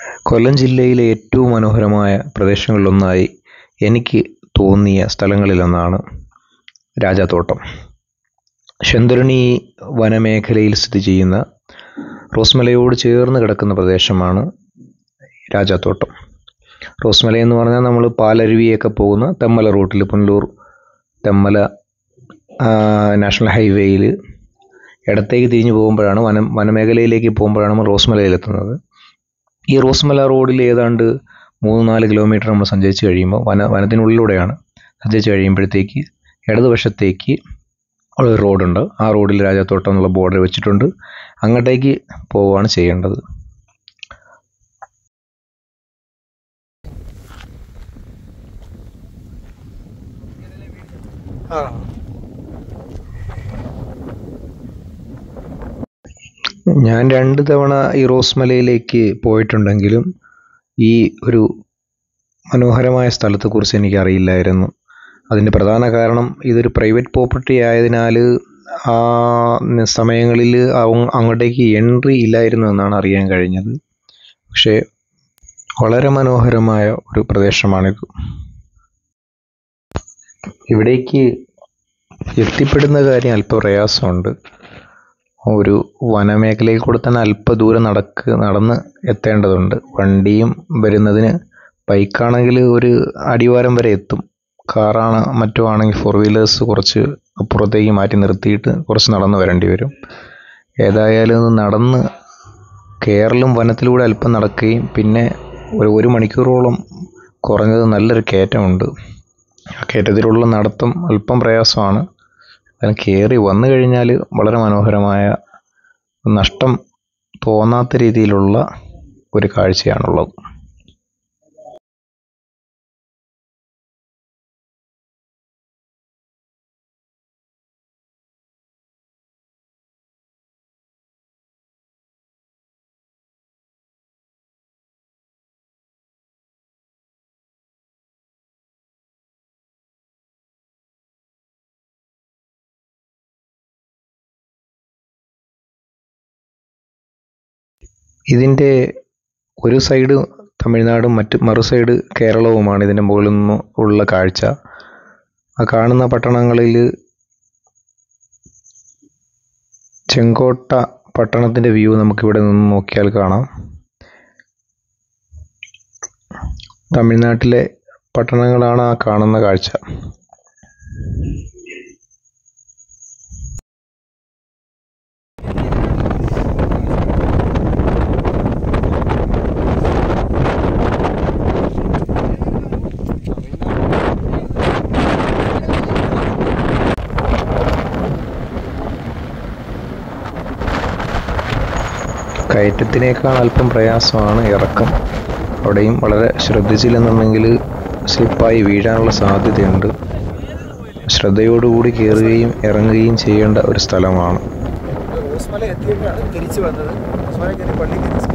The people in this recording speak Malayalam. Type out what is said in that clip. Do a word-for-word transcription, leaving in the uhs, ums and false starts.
കൊല്ലം ജില്ലയിലെ ഏറ്റവും മനോഹരമായ പ്രദേശങ്ങളിലൊന്നായി എനിക്ക് തോന്നിയ സ്ഥലങ്ങളിലൊന്നാണ് രാജാത്തോട്ടം. ശെന്തുരണി വനമേഖലയിൽ സ്ഥിതി ചെയ്യുന്ന റോസ്മലയോട് ചേർന്ന് കിടക്കുന്ന പ്രദേശമാണ് രാജാത്തോട്ടം. റോസ്മല എന്ന് പറഞ്ഞാൽ നമ്മൾ പാലരുവിയൊക്കെ പോകുന്ന തെന്മല റൂട്ടിൽ പുനലൂർ തെന്മല നാഷണൽ ഹൈവേയിൽ ഇടത്തേക്ക് തിരിഞ്ഞു പോകുമ്പോഴാണ് വനം വനമേഖലയിലേക്ക് പോകുമ്പോഴാണ് നമ്മൾ റോസ്മലയിലെത്തുന്നത്. ഈ റോസ്മല റോഡിൽ ഏതാണ്ട് മൂന്ന് നാല് കിലോമീറ്റർ നമ്മൾ സഞ്ചരിച്ച് കഴിയുമ്പോൾ വന വനത്തിനുള്ളിലൂടെയാണ് സഞ്ചരിച്ച് കഴിയുമ്പോഴത്തേക്ക് ഇടതുവശത്തേക്ക് ഒരു റോഡുണ്ട്. ആ റോഡിൽ രാജാത്തോട്ടം എന്നുള്ള ബോർഡർ വെച്ചിട്ടുണ്ട്. അങ്ങോട്ടേക്ക് പോവുകയാണ് ചെയ്യേണ്ടത്. ഞാൻ രണ്ട് തവണ ഈ റോസ്മലയിലേക്ക് പോയിട്ടുണ്ടെങ്കിലും ഈ ഒരു മനോഹരമായ സ്ഥലത്തെക്കുറിച്ച് എനിക്ക് അറിയില്ലായിരുന്നു. അതിൻ്റെ പ്രധാന കാരണം ഇതൊരു പ്രൈവറ്റ് പ്രോപ്പർട്ടി ആയതിനാൽ ആ സമയങ്ങളിൽ അങ്ങോട്ടേക്ക് എൻട്രി ഇല്ലായിരുന്നു എന്നാണ് അറിയാൻ കഴിഞ്ഞത്. പക്ഷേ വളരെ മനോഹരമായ ഒരു പ്രദേശമാണിത്. ഇവിടേക്ക് എത്തിപ്പെടുന്ന കാര്യം അല്പ പ്രയാസമുണ്ട്. ഒരു വനമേഖലയിൽ കൂടെ തന്നെ അല്പ ദൂരം നടക്ക് നടന്ന് എത്തേണ്ടതുണ്ട്. വണ്ടിയും വരുന്നതിന് ബൈക്കാണെങ്കിൽ ഒരു അടിവാരം വരെ എത്തും. കാറാണ് മറ്റോ ആണെങ്കിൽ ഫോർ വീലേഴ്സ് കുറച്ച് അപ്പുറത്തേക്ക് മാറ്റി നിർത്തിയിട്ട് കുറച്ച് നടന്ന് വരേണ്ടി വരും. ഏതായാലും നടന്ന് കേരളം വനത്തിലൂടെ അല്പം നടക്കുകയും പിന്നെ ഒരു ഒരു മണിക്കൂറോളം കുറഞ്ഞത് നല്ലൊരു കയറ്റമുണ്ട്. ആ കയറ്റത്തിലുള്ള നടത്തം അല്പം പ്രയാസമാണ്. അതിന് കയറി വന്നു കഴിഞ്ഞാൽ വളരെ മനോഹരമായ, നഷ്ടം തോന്നാത്ത രീതിയിലുള്ള ഒരു കാഴ്ചയാണുള്ളത്. ഇതിൻ്റെ ഒരു സൈഡ് തമിഴ്നാടും മറ്റ് മറു സൈഡ് കേരളവുമാണ് ഇതിൻ്റെ മുകളിൽ നിന്ന് ഉള്ള കാഴ്ച. ആ കാണുന്ന പട്ടണങ്ങളിൽ ചെങ്കോട്ട പട്ടണത്തിൻ്റെ വ്യൂ നമുക്കിവിടെ നിന്ന് നോക്കിയാൽ കാണാം. തമിഴ്നാട്ടിലെ പട്ടണങ്ങളാണ് ആ കാണുന്ന കാഴ്ച. കയറ്റത്തിനേക്കാൾ അല്പം പ്രയാസമാണ് ഇറക്കം. അവിടെയും വളരെ ശ്രദ്ധിച്ചില്ലെന്നുണ്ടെങ്കിൽ സ്ലിപ്പായി വീഴാനുള്ള സാധ്യതയുണ്ട്. ശ്രദ്ധയോടുകൂടി കയറുകയും ഇറങ്ങുകയും ചെയ്യേണ്ട ഒരു സ്ഥലമാണ്. റോസ്മല എത്തിയപ്പോഴാണ് തിരിച്ചു വന്നത്. റോസ്മല പള്ളി